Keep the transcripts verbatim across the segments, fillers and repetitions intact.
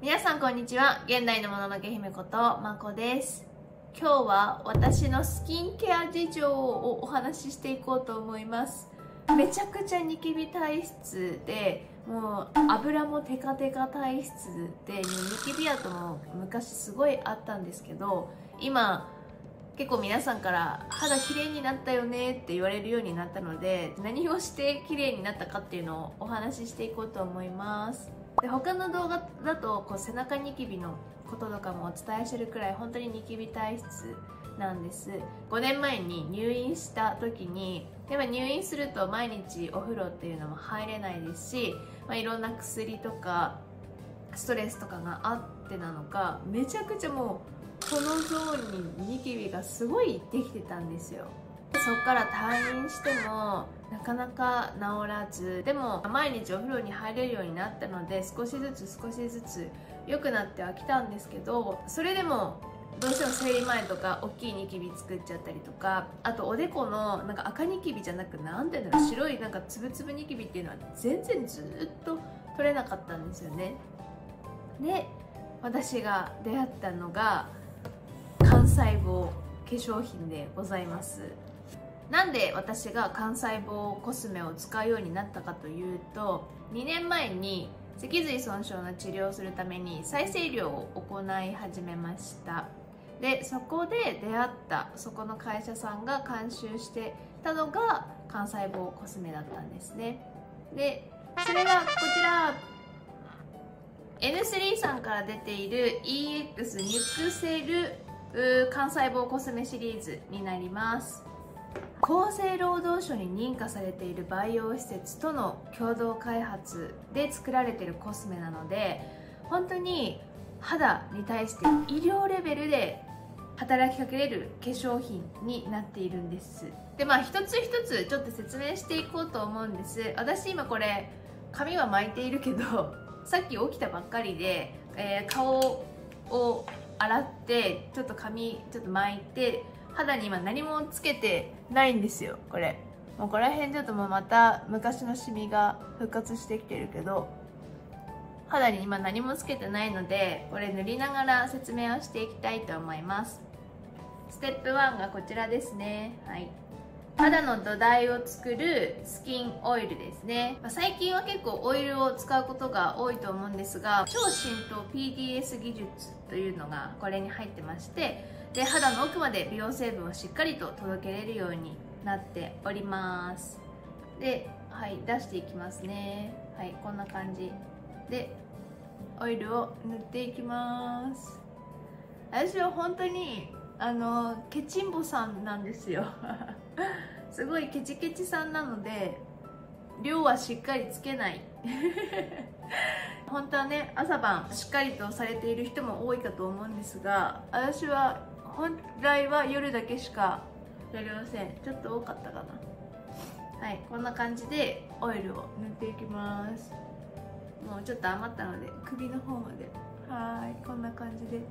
皆さんこんにちは。現代のもののけ姫ことまこです。今日は私のスキンケア事情をお話ししていこうと思います。めちゃくちゃニキビ体質で、もう油もテカテカ体質で、ニキビ跡も昔すごいあったんですけど、今結構皆さんから肌綺麗になったよねって言われるようになったので、何をして綺麗になったかっていうのをお話ししていこうと思います。で他の動画だとこう背中ニキビのこととかもお伝えしてるくらい本当にニキビ体質なんです。ごねんまえに入院した時に、やっぱ入院すると毎日お風呂っていうのも入れないですし、まあ、いろんな薬とかストレスとかがあってなのか、めちゃくちゃもうこのゾーンにニキビがすごいできてたんですよ。そこから退院してもなかなか治らず、でも毎日お風呂に入れるようになったので、少しずつ少しずつ良くなってはきたんですけど、それでもどうしても生理前とか大きいニキビ作っちゃったりとか、あとおでこのなんか赤ニキビじゃなく、なんていうんだろう、白いなんかつぶつぶニキビっていうのは全然ずっと取れなかったんですよね。で私が出会ったのが幹細胞化粧品でございます。なんで私が幹細胞コスメを使うようになったかというと、にねんまえに脊髄損傷の治療をするために再生医療を行い始めました。でそこで出会ったそこの会社さんが監修してたのが幹細胞コスメだったんですね。でそれがこちら エヌスリー さんから出ている イーエックス ニュクセル幹細胞コスメシリーズになります。厚生労働省に認可されているバイオ施設との共同開発で作られているコスメなので、本当に肌に対して医療レベルで働きかけれる化粧品になっているんです。でまあ一つ一つちょっと説明していこうと思うんです。私今これ髪は巻いているけど、さっき起きたばっかりで、えー、顔を洗ってちょっと髪ちょっと巻いて、肌に今何もつけてないんですよ。これもうここら辺ちょっともうまた昔のシミが復活してきてるけど、肌に今何もつけてないので、これ塗りながら説明をしていきたいと思います。ステップワンがこちらですね。はい、肌の土台を作るスキンオイルですね。最近は結構オイルを使うことが多いと思うんですが、超浸透 ピーディーエス 技術というのがこれに入ってまして、で肌の奥まで美容成分をしっかりと届けれるようになっております。で、はい、出していきますね。はい、こんな感じでオイルを塗っていきます。私は本当にあのケチンボさんなんですよすごいケチケチさんなので、量はしっかりつけない本当はね、朝晩しっかりとされている人も多いかと思うんですが、私は本来は夜だけしかやりません。ちょっと多かったかな。はい、こんな感じでオイルを塗っていきます。もうちょっと余ったので首の方まで、はい、こんな感じで、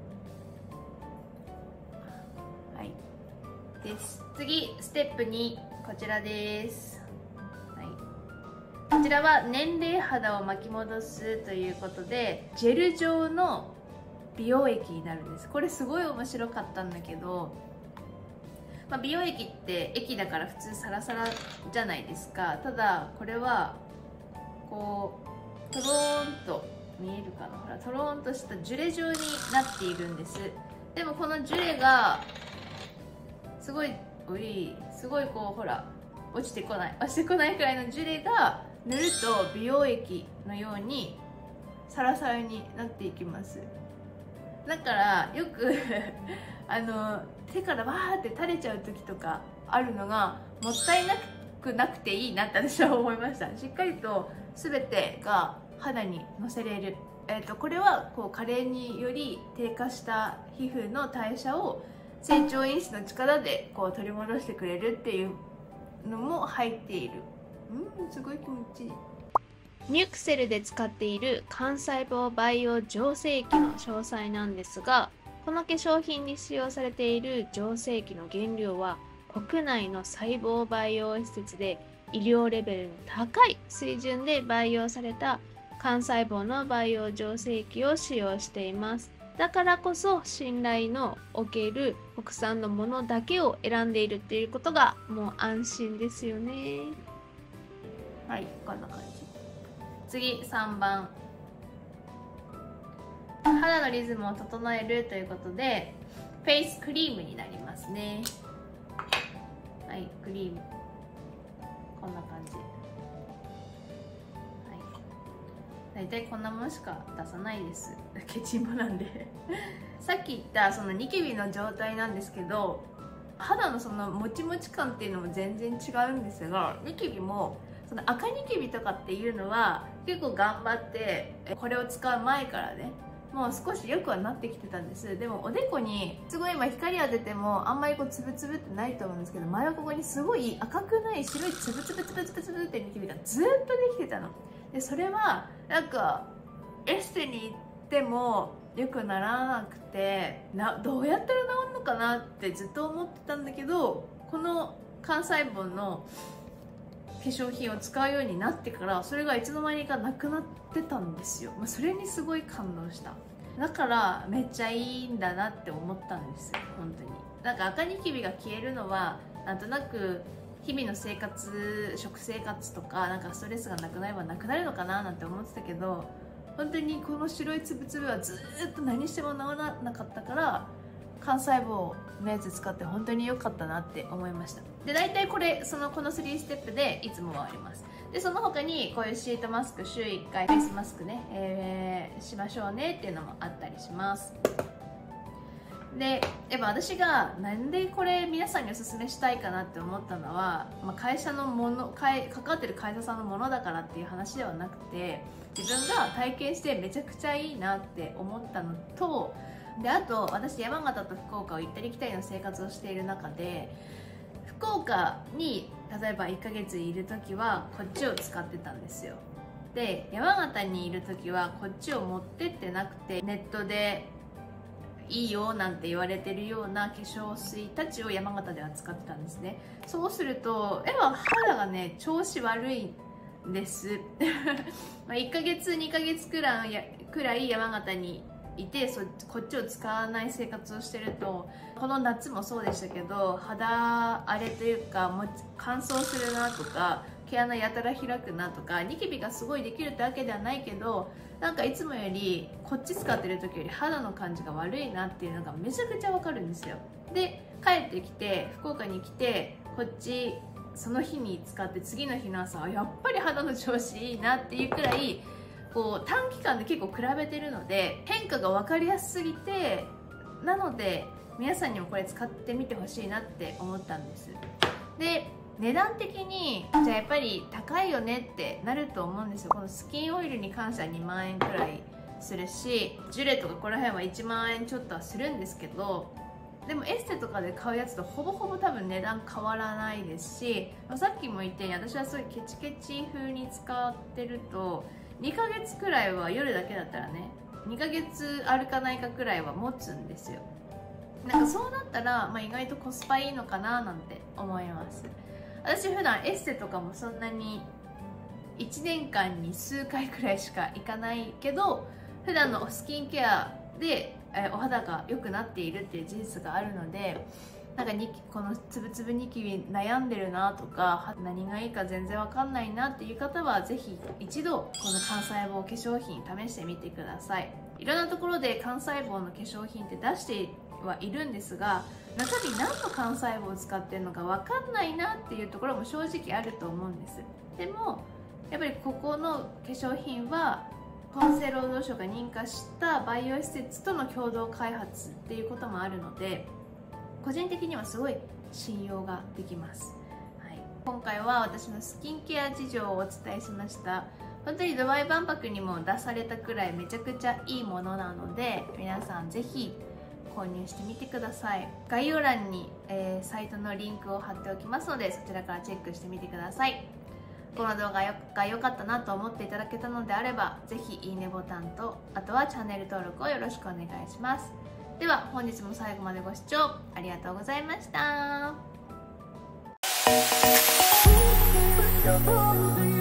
はいです。次ステップにこちらです。はい、こちらは年齢肌を巻き戻すということで、ジェル状の美容液になるんです。これすごい面白かったんだけど、まあ、美容液って液だから普通サラサラじゃないですか。ただこれはこうトローンと見えるかな、ほらトローンとしたジュレ状になっているんです。でもこのジュレがすごいおいすごいこうほら落ちてこない落ちてこないくらいのジュレが塗ると美容液のようにサラサラになっていきます。だからよくあの手からわーって垂れちゃう時とかあるのがもったいなくなくていいなって私は思いました。しっかりと全てが肌にのせれる、えー、とこれはこう加齢により低下した皮膚の代謝を成長因子の力でこう取り戻してくれるっていうのも入っている。うん、すごい気持ちいい。ニュクセルで使っている幹細胞培養浄成液の詳細なんですが、この化粧品に使用されている浄成液の原料は国内の細胞培養施設で医療レベルの高い水準で培養された幹細胞の培養浄成器を使用しています。だからこそ信頼のおける国産のものだけを選んでいるっていうことがもう安心ですよね。はい、こんな感じ。次さんばん、肌のリズムを整えるということでフェイスクリームになりますね。はい、クリームこんな感じ。大体こんなものしか出さないです。ケチンボなんでさっき言ったそのニキビの状態なんですけど、肌のそのもちもち感っていうのも全然違うんですが、ニキビもその赤ニキビとかっていうのは結構頑張ってこれを使う前からねもう少し良くはなってきてたんです。でもおでこにすごい今光当ててもあんまりこうつぶつぶってないと思うんですけど、前はここにすごい赤くない白いつぶつぶつぶつぶつぶってニキビがずっとできてたので、それはなんかエステに行っても良くならなくてな、どうやったら治るのかなってずっと思ってたんだけど、この幹細胞の化粧品を使うようになってからそれがいつの間にかなくなってたんですよ。まあ、それにすごい感動した。だからめっちゃいいんだなって思ったんですよ。本当になんか赤ニキビが消えるのはなんとなく日々の生活、食生活とかなんかストレスがなくなればなくなるのかななんて思ってたけど、本当にこの白いつぶつぶはずっと何しても治らなかったから、幹細胞のやつ使って本当に良かったなって思いました。で大体これそのこのさんステップでいつもはあります。でその他にこういうシートマスク週いっかいフェイスマスクね、えー、しましょうねっていうのもあったりします。でやっぱ私がなんでこれ皆さんにおすすめしたいかなって思ったのは、まあ、会社のもの関わってる会社さんのものだからっていう話ではなくて、自分が体験してめちゃくちゃいいなって思ったのと、であと私山形と福岡を行ったり来たりの生活をしている中で、福岡に例えばいっかげついる時はこっちを使ってたんですよ。で山形にいる時はこっちを持ってってなくて、ネットでいいよなんて言われてるような化粧水たちを山形では使ってたんですね。そうするとやっぱ肌がね調子悪いんですまあいっかげつにかげつくらいやくらい山形にいて、そこっちを使わない生活をしてると、この夏もそうでしたけど肌荒れというかもう乾燥するなとか毛穴やたら開くなとか、ニキビがすごいできるってわけではないけど、なんかいつもよりこっち使ってる時より肌の感じが悪いなっていうのがめちゃくちゃわかるんですよ。で帰ってきて福岡に来てこっちその日に使って次の日の朝はやっぱり肌の調子いいなっていうくらいこう短期間で結構比べてるので変化が分かりやすすぎて、なので皆さんにもこれ使ってみてほしいなって思ったんです。で値段的にじゃあやっぱり高いよねってなると思うんですよ。このスキンオイルに関してはにまんえんくらいするし、ジュレとかこの辺はいちまんえんちょっとはするんですけど、でもエステとかで買うやつとほぼほぼ多分値段変わらないですし、さっきも言ったように私はすごいケチケチ風に使ってるとにかげつくらいは夜だけだったらねにかげつあるかないかくらいは持つんですよ。なんかそうなったら、まあ、意外とコスパいいのかななんて思います。私普段エステとかもそんなにいちねんかんに数回くらいしか行かないけど、普段のスキンケアでえお肌が良くなっているっていう事実があるので、なんかにこのつぶつぶニキビ悩んでるなとか何がいいか全然わかんないなっていう方はぜひ一度この幹細胞化粧品試してみてください。いろんなところで幹細胞の化粧品って出してはいるんですが、中身何の幹細胞を使ってるのかわかんないなっていうところも正直あると思うんです。でもやっぱりここの化粧品は厚生労働省が認可した培養施設との共同開発っていうこともあるので、個人的にはすごい信用ができます、はい、今回は私のスキンケア事情をお伝えしました。本当にドバイ万博にも出されたくらいめちゃくちゃいいものなので、皆さんぜひ購入してみてください。概要欄に、えー、サイトのリンクを貼っておきますので、そちらからチェックしてみてください。この動画が良かったなと思っていただけたのであれば、ぜひいいねボタンと、あとはチャンネル登録をよろしくお願いします。では本日も最後までご視聴ありがとうございました。